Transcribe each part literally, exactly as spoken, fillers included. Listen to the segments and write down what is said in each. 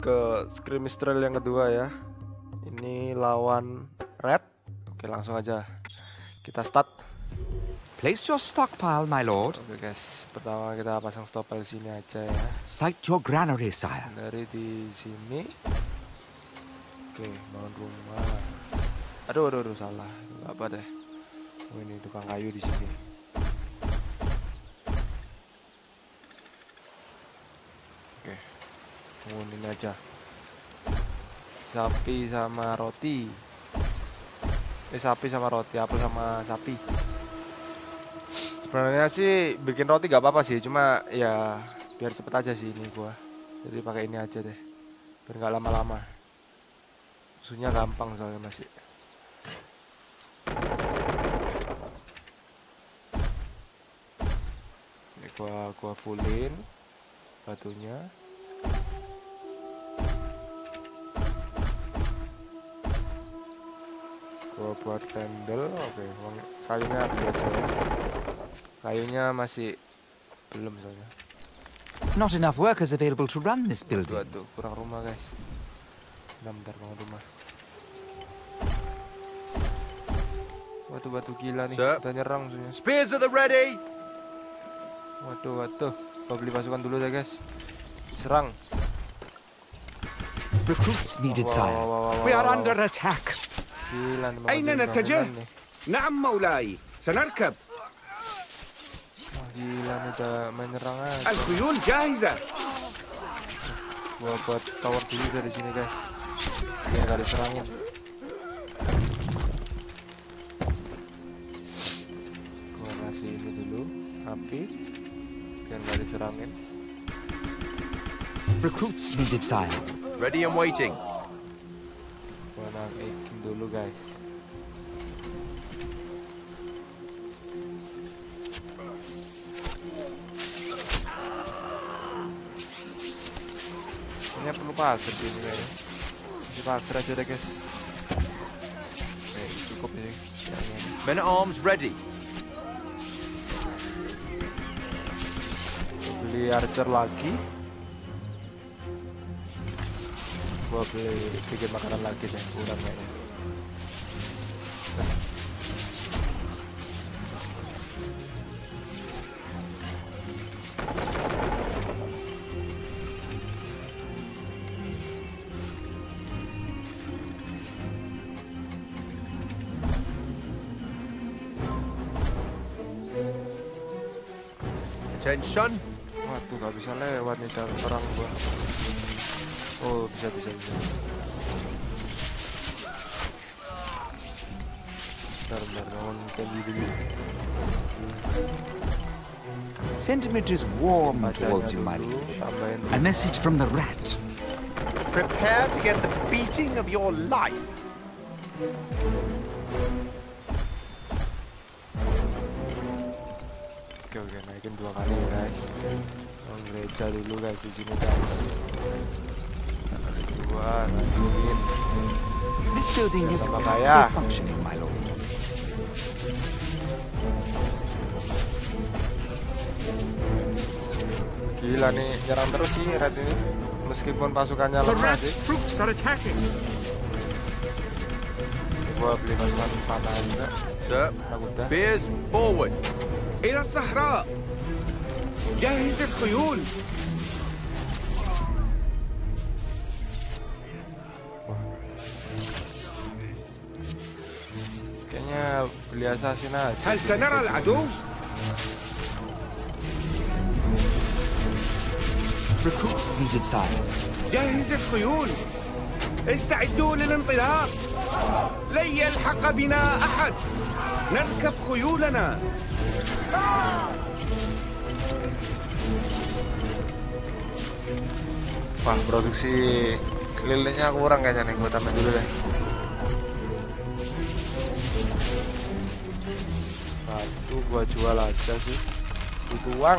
ke skirmish trail yang kedua ya. Ini lawan Red. Oke, langsung aja kita start. Place your stockpile, my lord. Oke guys, pertama kita pasang stockpile sini aja ya. Sight your granary, sire. Dari di sini. Oke, bangun rumah. Aduh, aduh, aduh, salah. Gak apa deh. Oh, ini tukang kayu di sini. Oke, bangun ini aja. Sapi sama roti. Eh, sapi sama roti, apel sama sapi. Sebenarnya sih bikin roti gak apa-apa sih, cuma ya biar cepet aja sih ini gua. Jadi pakai ini aja deh, biar nggak lama-lama. Susunya gampang soalnya masih. Ini gua gua fullin batunya. Gua buat candle, oke. Kayunya ambil aja ya. Kayunya masih belum soalnya. Not enough workers available to run this building. Waduh, kurang rumah guys. Bentar, bentar bangun rumah. Waduh, batu gila nih. Sir. Kita nyerang maksudnya. Spears at the ready. Waduh, waduh. Gua beli pasukan dulu deh guys. Serang. Recruits needed, Wow, sire. wow, wow, wow, We are wow, under wow. attack. Gila nih. أين bangunan نتجه؟ nih. نعم مولاي سنركب. Wah, gila nih udah menyerang aja. الخيول جاهزة. Gua buat tower dulu dari sini guys. Biar gak diserangin. Gua kasih ini dulu api biar gak diserangin. Recruits needed, sire. Ready and waiting. Gua naikin dulu guys. Ini perlu pagar sih ini kayaknya. Masih pagar aja deh guys. Oke, cukup ini. Men at arms ready. Gua beli archer lagi. Gua beli bikin makanan lagi deh, kurang kayaknya. Attention. Waduh, gak bisa lewat nih cara orang gua. Oh, bisa, bisa, bisa. Bentar, bentar, bangun candy dulu. Sentiment is warm Bacanya towards you, my dulu, lord. tambahin A message from the rat. Prepare to get the beating of your life. Oke, oke, naikin dua kali guys. Bangun gereja dulu guys di sini guys. Dua, naikin. This building is Tambah kaya. fully functioning, my lord. Gila nih, nyerang terus sih Red ini. Meskipun pasukannya The lemah rat's sih. troops are attacking. Gua beli pasukan panah juga. Sir, Nah, udah. spears forward. إلى الصحراء. جهز الخيول. Kayaknya beli assassin aja. هل sih. سنرى العدو؟ Recruits needed, sire. جهز الخيول. استعدوا للانطلاق. لن يلحق بنا أحد. نركب خيولنا. Wah, produksi lilinnya kurang kayaknya nih, gua tambahin dulu deh. Batu gua jual aja sih. Butuh uang.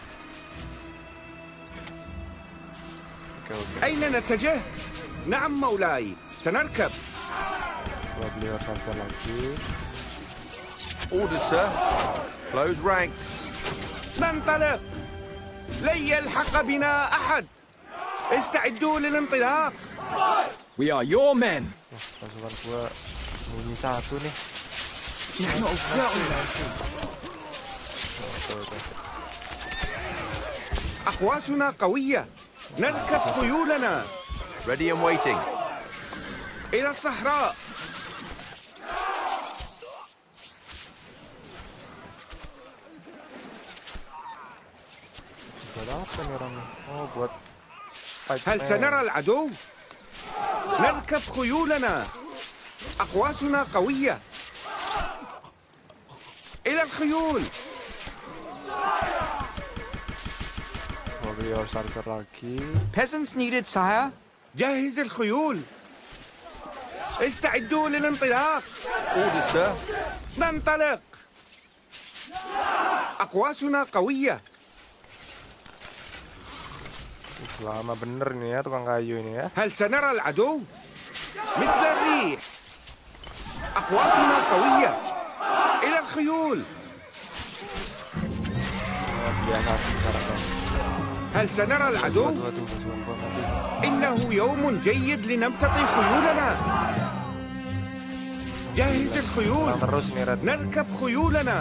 Oke, oke. أين نتجه؟ نعم مولاي سنركب. Gua beli archer lagi. Orders, sir. Close ranks. ننطلق. لن يلحق بنا أحد. استعدوا للانطلاق. We are your men. Wah, pasukan gua bunyi satu nih. نحن أوفياؤنا. Oke, oke. أقواسنا قوية. نركب خيولنا. Ready and waiting. إلى الصحراء. Buat apa nih orangnya? Oh, buat fight هل man. سنرى العدو؟ نركب خيولنا. أقواسنا قوية. إلى الخيول. Warrior Sarker lagi. Peasants needed, sire. جهز الخيول. استعدوا للانطلاق. Orders, sir. ننطلق. أقواسنا قوية. Lama bener nih ya tukang kayu ini ya. هل سنرى العدو؟ مثل الريح. أقواسنا قوية. إلى الخيول. Oh, biasa sih sekarang kan. هل سنرى العدو؟ Dua tuh pasukan gua nanti. إنه يوم جيد لنمتطي خيولنا. جهز الخيول. Pulang terus nih Red. نركب خيولنا.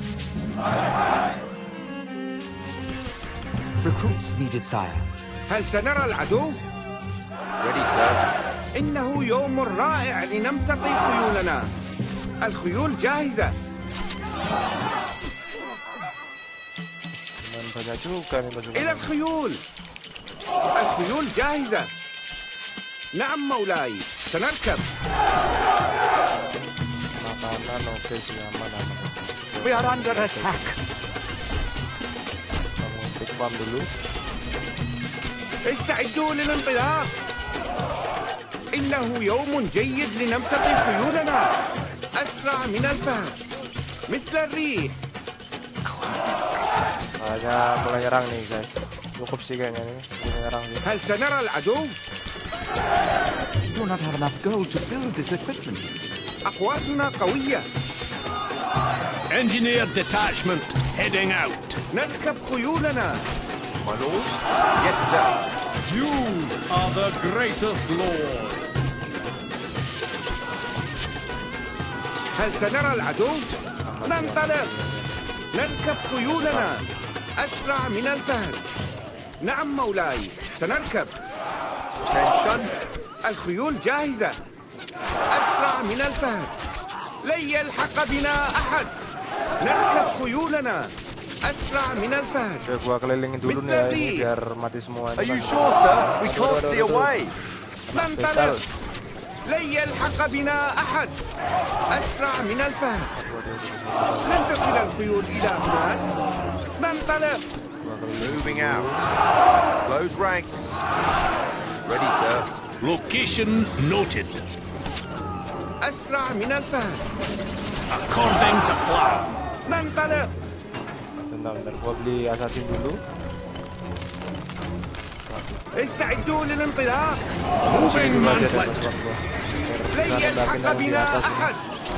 Recruits needed, sire. هل سنرى العدو؟ Ready, sir. إنه يوم رائع لنمتطي خيولنا. الخيول جاهزة. Cuman banyak juga nih pasukan. إلى الخيول. الخيول جاهزة. نعم مولاي. سنركب. Makanan oke sih, aman aman. We are under attack. Kamu take farm dulu. استعدوا للانطلاق. إنه يوم جيد لنمتطي خيولنا. أسرع من الفهد. مثل الريح. Kayaknya mulai nyerang nih guys. Cukup sih kayaknya nih, mulai nyerang sih. هل سنرى العدو؟ We do not have enough gold to build this equipment. أقواسنا قوية. Engineer detachment heading out. نركب خيولنا. My lord. Yes, sir. You are the greatest lord. هل سنرى العدو؟ ننطلق. نركب خيولنا. أسرع من الفهد. نعم مولاي. سنركب. Attention. الخيول جاهزة. أسرع من الفهد. لن يلحق بنا أحد. نركب خيولنا. أسرع من الفهد. Udah gua kelilingin dulu nih ya ini biar mati semua. Are you sure, sir? We can't see a way. ننطلق. لن يلحق بنا أحد. أسرع من الفهد. لن تصل الخيول إلى هناك. ننطلق. Moving out. Close ranks. Ready, sir. Location noted. أسرع من الفهد. According to plan. ننطلق. Bentar, bentar. Gua beli assassin dulu. استعدوا للانطلاق. Moving Dulu aja deh mantlet. pasukan gua. لن Biar يلحق nembak-nembak di بنا atas nih. أحد.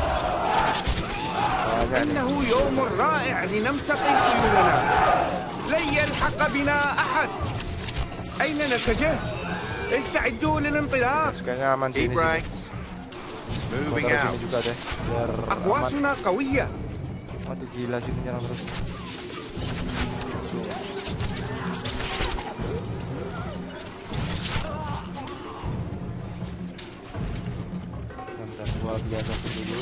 Banyak nih. إنه يوم رائع لنمتطي خيولنا. لن يلحق بنا أحد. أين نتجه؟ استعدوا للانطلاق. Kayaknya aman sih Keep ini sih. ranks. Gua Moving taruh out. sini juga deh, biar aman. أقواسنا قوية. Waduh gila sih nyerang terus. Bentar, gua beli assassin dulu.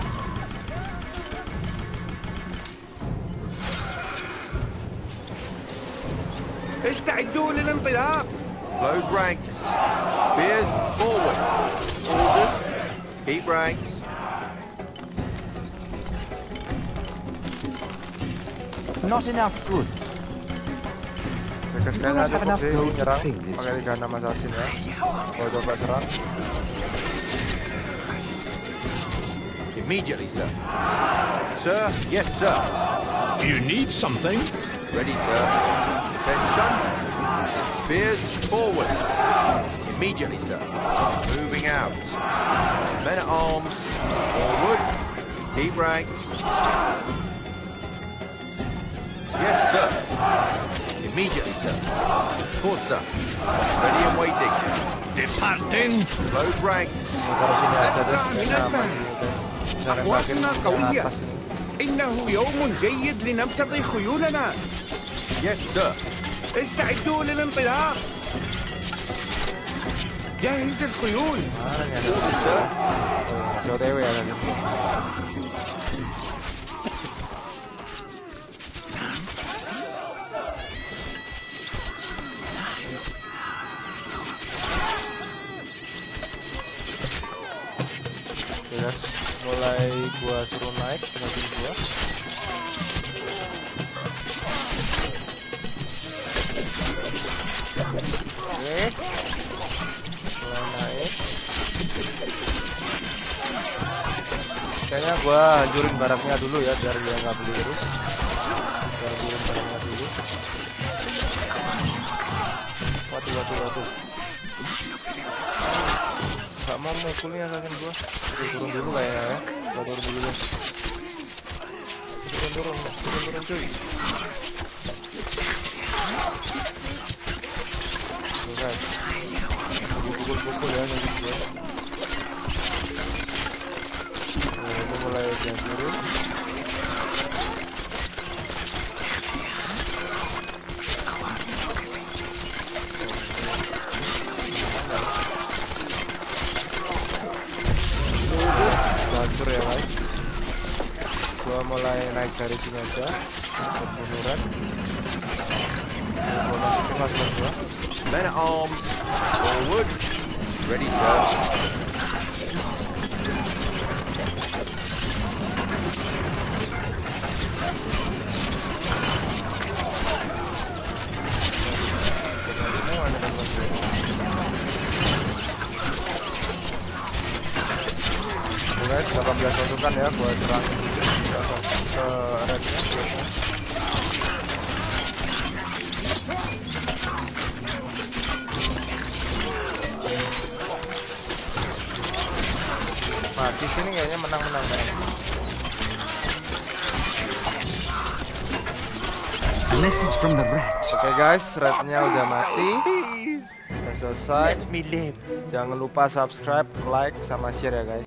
استعدوا للانطلاق. Close ranks. Spears forward. Orders. Keep ranks. Not enough goods. Mereka sekarang Don't ada have enough sih gold to nyerang train this pakai tiga enam assassin ya. Gua coba serang. Immediately, sir. Sir, yes, sir. You need something? Ready, sir. Attention. Spears forward. Immediately, sir. Moving out. Men at arms. Forward. Keep ranks. Yes, sir. Immediately, sir. Of course, sir. Ready and waiting. Departing. Load ranks. Ini taruh sini aja deh, biar aman ini guys. Bisa nembakin yang atas ini. إنه يوم جيد لنمتطي خيولنا. Yes, sir. استعدوا للانطلاق. جهز الخيول. Mana nih ada? Orders, sir. Oh, masih O T W ya tadi. Oke guys, mulai gua suruh naik dengan tim gua. Oke, mulai naik. Kayaknya gua hancurin barangnya dulu ya, biar dia nggak beli terus. Gua hancurin barangnya dulu. Waduh, waduh, waduh. Gak mau mukulnya saking gua. Oke, turun dulu kayaknya ya. Gua turun dulu deh. Turun, turun, turun, turun cuy. Tuh guys, pukul-pukul ya saking gua. Nah, ini mulai dihancurin. Hancur ya guys. Gua mulai naik dari sini aja. Pembunuran. Gua masukin pasukan gua. Men at arms. Forward. Ready, sir. Guys, delapan belas pasukan ya, gua serang ke rednya. Nah, di sini kayaknya menang-menang kan. Message from the rat. Oke guys, rednya udah mati. Udah selesai. Let me live. Jangan lupa subscribe, like, sama share ya guys.